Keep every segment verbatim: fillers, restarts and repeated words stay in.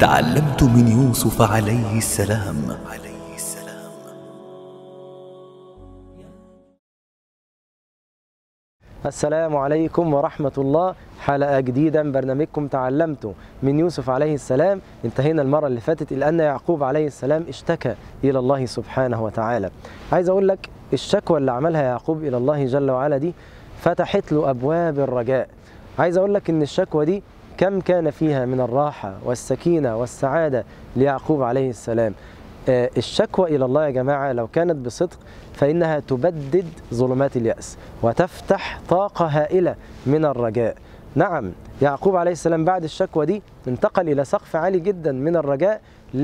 تعلمت من يوسف عليه السلام. السلام عليكم ورحمة الله. حلقة جديدة من برنامجكم تعلمت من يوسف عليه السلام. انتهينا المرة اللي فاتت إلى أن يعقوب عليه السلام اشتكى إلى الله سبحانه وتعالى. عايز أقول لك الشكوى اللي عملها يعقوب إلى الله جل وعلا دي فتحت له أبواب الرجاء. عايز أقول لك إن الشكوى دي كم كان فيها من الراحة والسكينة والسعادة ليعقوب عليه السلام. الشكوى إلى الله يا جماعة لو كانت بصدق فإنها تبدد ظلمات اليأس وتفتح طاقة هائلة من الرجاء. نعم، يعقوب عليه السلام بعد الشكوى دي انتقل إلى سقف عالي جدا من الرجاء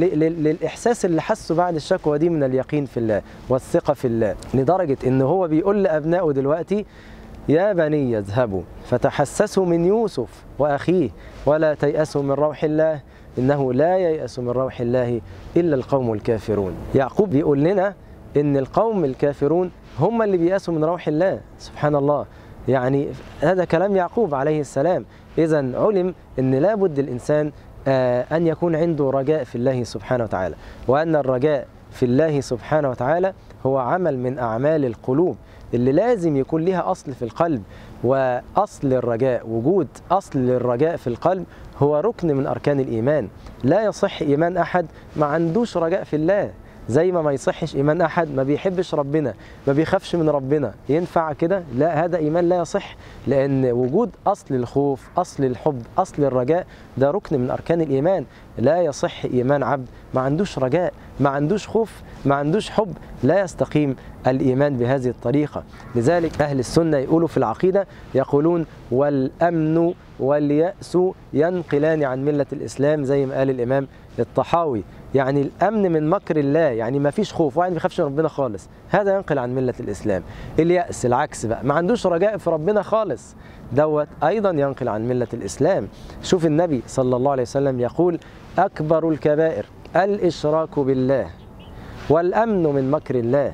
للإحساس اللي حسه بعد الشكوى دي من اليقين في الله والثقة في الله، لدرجة إنه هو بيقول لأبنائه دلوقتي: يا بني اذهبوا فتحسسوا من يوسف وأخيه ولا تيأسوا من روح الله إنه لا ييأس من روح الله إلا القوم الكافرون. يعقوب بيقول لنا إن القوم الكافرون هم اللي بيأسوا من روح الله. سبحان الله، يعني هذا كلام يعقوب عليه السلام. إذن علم إن لابد الإنسان أن يكون عنده رجاء في الله سبحانه وتعالى، وأن الرجاء في الله سبحانه وتعالى هو عمل من أعمال القلوب اللي لازم يكون لها أصل في القلب. وأصل الرجاء، وجود أصل الرجاء في القلب هو ركن من أركان الإيمان. لا يصح إيمان أحد ما عندوش رجاء في الله، زي ما ما يصحش إيمان أحد ما بيحبش ربنا ما بيخافش من ربنا. ينفع كده؟ لا، هذا إيمان لا يصح، لأن وجود أصل الخوف، أصل الحب، أصل الرجاء ده ركن من أركان الإيمان. لا يصح إيمان عبد ما عندوش رجاء، ما عندوش خوف، ما عندوش حب، لا يستقيم الإيمان بهذه الطريقة. لذلك أهل السنة يقولوا في العقيدة، يقولون: والأمن واليأس ينقلان عن ملة الإسلام، زي ما قال الإمام الطحاوي. يعني الأمن من مكر الله، يعني ما فيش خوف، واحد ما بيخافش من ربنا خالص، هذا ينقل عن ملة الإسلام. اليأس العكس بقى، ما عندوش رجاء في ربنا خالص، دوت أيضا ينقل عن ملة الإسلام. شوف النبي صلى الله عليه وسلم يقول: أكبر الكبائر الإشراك بالله، والأمن من مكر الله،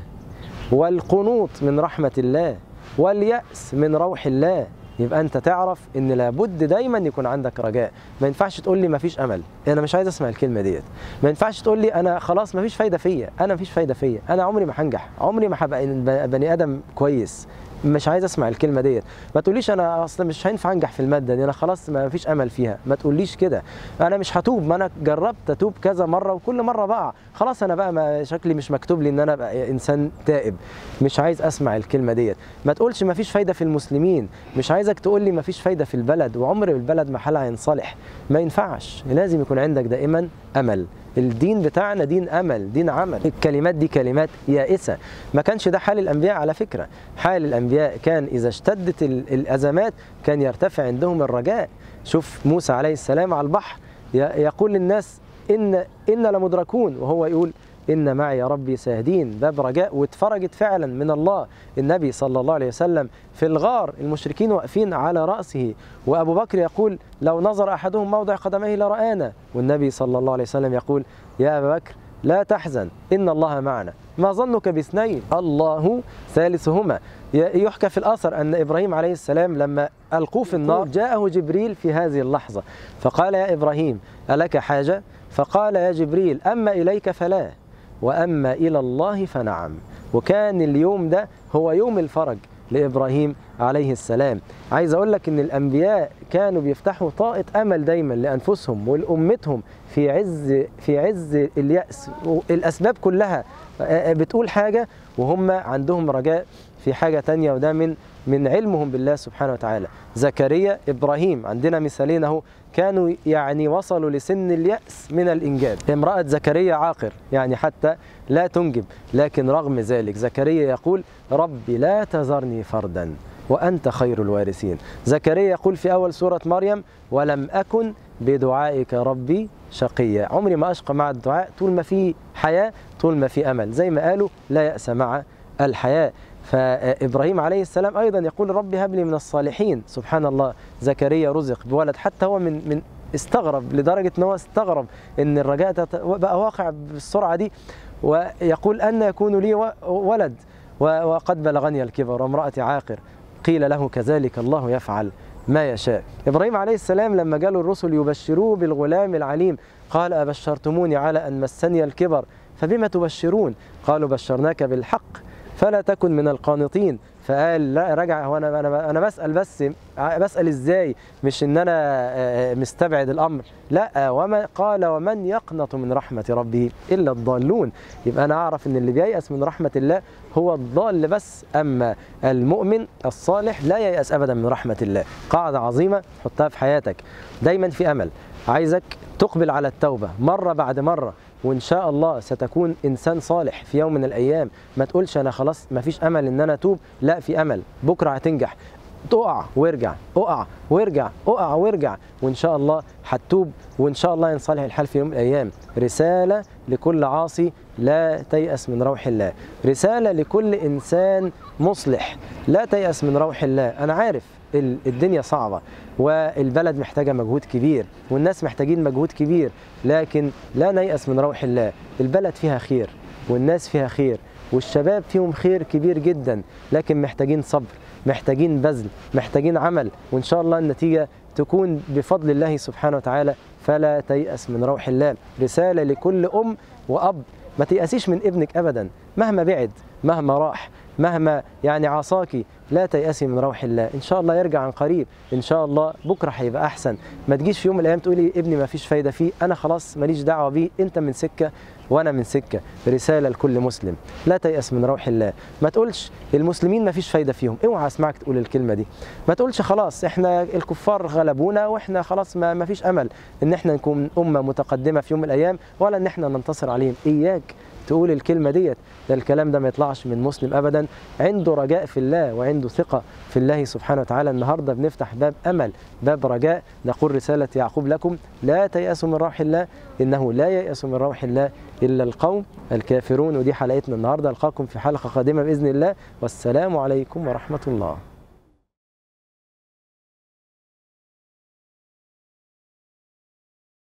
والقنوط من رحمة الله، واليأس من روح الله. يبقى أنت تعرف إن لابد دايما يكون عندك رجاء. ما ينفعش تقول لي ما فيش أمل، أنا مش عايز أسمع الكلمة ديت. ما ينفعش تقول لي أنا خلاص ما فيش فايدة فيا، أنا ما فيش فايدة فيا، أنا عمري ما هنجح، عمري ما هبقى بني آدم كويس. مش عايز اسمع الكلمه ديت. ما تقوليش انا اصلا مش هينفع انجح في الماده دي، انا خلاص ما فيش امل فيها. ما تقوليش كده. انا مش هتوب، ما انا جربت اتوب كذا مره وكل مره بقع، خلاص انا بقى ما شكلي مش مكتوب لي ان انا ابقى انسان تائب. مش عايز اسمع الكلمه ديت. ما تقولش ما فيش فايده في المسلمين، مش عايزك تقول لي ما فيش فايده في البلد، وعمر البلد ما حالها هينصلح. ما ينفعش، لازم يكون عندك دائما امل. الدين بتاعنا دين أمل، دين عمل. الكلمات دي كلمات يائسة. ما كانش ده حال الأنبياء على فكرة. حال الأنبياء كان إذا اشتدت الأزمات كان يرتفع عندهم الرجاء. شوف موسى عليه السلام على البحر يقول للناس: إن إن لمدركون، وهو يقول: إن معي ربي سيهدين. باب رجاء، واتفرجت فعلا من الله. النبي صلى الله عليه وسلم في الغار المشركين واقفين على رأسه، وأبو بكر يقول: لو نظر أحدهم موضع قدميه لرآنا. والنبي صلى الله عليه وسلم يقول: يا أبا بكر لا تحزن إن الله معنا، ما ظنك باثنين الله ثالثهما. يحكى في الآثر أن إبراهيم عليه السلام لما ألقوه في النار جاءه جبريل في هذه اللحظة فقال: يا إبراهيم ألك حاجة؟ فقال: يا جبريل أما إليك فلا، وأما إلى الله فنعم. وكان اليوم ده هو يوم الفرج لإبراهيم عليه السلام. عايز أقول لك إن الأنبياء كانوا بيفتحوا طاقة أمل دايما لأنفسهم ولأمتهم في عز في عز اليأس. الأسباب كلها بتقول حاجة وهم عندهم رجاء في حاجة تانية، وده من من علمهم بالله سبحانه وتعالى. زكريا، إبراهيم، عندنا مثالين اهو كانوا يعني وصلوا لسن اليأس من الإنجاب. امرأة زكريا عاقر، يعني حتى لا تنجب، لكن رغم ذلك زكريا يقول: ربي لا تذرني فردا وأنت خير الوارثين. زكريا يقول في أول سورة مريم: ولم أكن بدعائك ربي شقيا. عمري ما أشقى مع الدعاء، طول ما في حياة، طول ما في أمل. زي ما قالوا: لا يأس مع الحياة. فإبراهيم عليه السلام أيضا يقول: ربي هب لي من الصالحين. سبحان الله، زكريا رزق بولد. حتى هو من من استغرب لدرجة أنه استغرب أن الرجاء بقى واقع بالسرعة دي، ويقول: أن يكون لي ولد وقد بلغني الكبر وامرأتي عاقر. قيل له: كذلك الله يفعل ما يشاء. إبراهيم عليه السلام لما جاله الرسل يبشروه بالغلام العليم قال أبشرتموني على أن مسني الكبر فبما تبشرون؟ قالوا بشرناك بالحق فلا تكن من القانطين. فقال لا رجع، هو انا انا انا بسال بس بسال ازاي، مش ان انا مستبعد الامر، لا. وما قال ومن يقنط من رحمه ربه الا الضالون. يبقى انا اعرف ان اللي بييأس من رحمه الله هو الضال بس، اما المؤمن الصالح لا ييأس ابدا من رحمه الله. قاعده عظيمه حطها في حياتك، دايما في امل. عايزك تقبل على التوبه مره بعد مره، وإن شاء الله ستكون إنسان صالح في يوم من الأيام. ما تقولش أنا خلاص ما فيش أمل إن أنا أتوب، لا، في أمل، بكرة هتنجح. تقع وارجع، اقع وارجع، اقع وارجع، وإن شاء الله هتتوب، وإن شاء الله ينصلح الحال في يوم من الأيام. رسالة لكل عاصي لا تيأس من روح الله، رسالة لكل إنسان مصلح لا تيأس من روح الله. أنا عارف الدنيا صعبة والبلد محتاجة مجهود كبير والناس محتاجين مجهود كبير، لكن لا نيأس من روح الله. البلد فيها خير والناس فيها خير والشباب فيهم خير كبير جدا، لكن محتاجين صبر، محتاجين بذل، محتاجين عمل، وإن شاء الله النتيجة تكون بفضل الله سبحانه وتعالى. فلا تيأس من روح الله. رسالة لكل أم وأب، ما تيأسيش من ابنك أبدا مهما بعد، مهما راح، مهما يعني عصاكي، لا تيأسي من روح الله. إن شاء الله يرجع عن قريب، إن شاء الله بكرة هيبقى أحسن. ما تجيش في يوم من الأيام تقولي ابني ما فيش فايدة فيه، أنا خلاص ماليش دعوة بيه، أنت من سكة وأنا من سكة. رسالة لكل مسلم لا تيأس من روح الله. ما تقولش المسلمين ما فيش فايدة فيهم، اوعى اسمعك تقول الكلمة دي. ما تقولش خلاص احنا الكفار غلبونا واحنا خلاص ما, ما فيش أمل إن احنا نكون أمة متقدمة في يوم من الأيام ولا إن احنا ننتصر عليهم. إياك تقول الكلمة ديت، ده الكلام ده ما يطلعش من مسلم أبدا عنده رجاء في الله وعنده ثقة في الله سبحانه وتعالى. النهاردة بنفتح باب أمل، باب رجاء، نقول رسالة يعقوب لكم لا تيأسوا من روح الله إنه لا ييأس من روح الله إلا القوم الكافرون. ودي حلقتنا النهاردة، ألقاكم في حلقة قادمة بإذن الله، والسلام عليكم ورحمة الله.